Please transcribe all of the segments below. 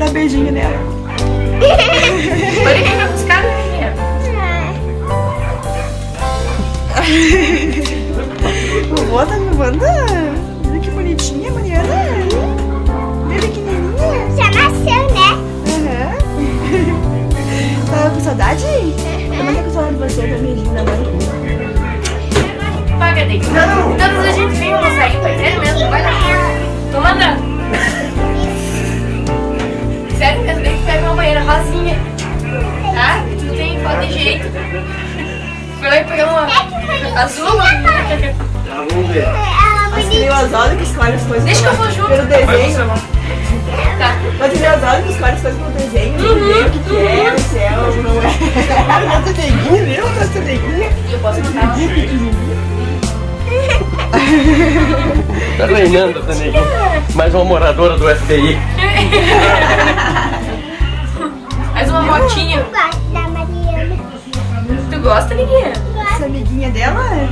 Dá beijinho nela. Olha quem vai buscar, né? O vô tá me mandando. Olha que bonitinha, Mariana. Bem pequenininha. Já nasceu, né? Tava com saudade? Também tá com saudade de você, da beijinho da mãe. Paga dele. Todos a gente vem uma sair, pai. Sério mesmo, vai lá. Tô mandando. Sério mesmo, tem que pegar uma banheira rosinha. Tá? Tu tem foto de jeito. Foi lá e pegar uma azul. Vamos ver. Acho que os olhos que escolhem as coisas. Deixa que eu vou junto. Pelo desenho. Tá. Pode ver os olhos que escolhem as coisas pelo desenho. Ver o que é, se é ou não é. Olha essa neguinha, viu? Essa neguinha. E eu posso mandar uma. Tá reinando essa neguinha. Mais uma moradora do FBI. Mais uma motinha. Eu gosto da Mariana. Tu gosta, Liguinha? Essa amiguinha dela é.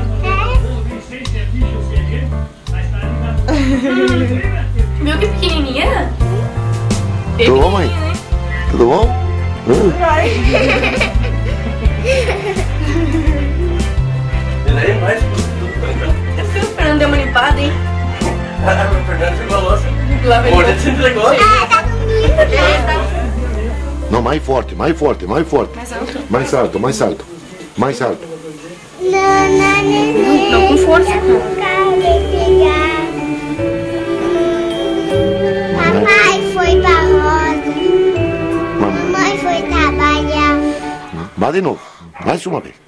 Viu que pequenininha? Tudo bom, mãe? Pequenininha, né? Tudo bom? Vai. E daí, mais tudo tranquilo. Eu fui esperando dar uma limpada, hein? Ah, o Fernando chegou a louça. Lá vem Hoje se entregou. Ah, tá dormindo. Não, mais forte, mais forte, mais forte. Mais alto. Mais alto, mais alto. Mais alto. Não com força. Papai foi pra roça. Mamãe foi trabalhar. Vai de novo. Mais uma vez.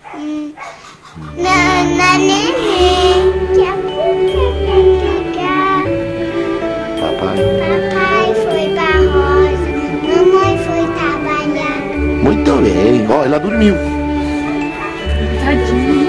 Neném, que a pegar. Papai. Papai foi pra roça. Mamãe foi trabalhar. Muito bem. Ó, ela dormiu. Tadinha.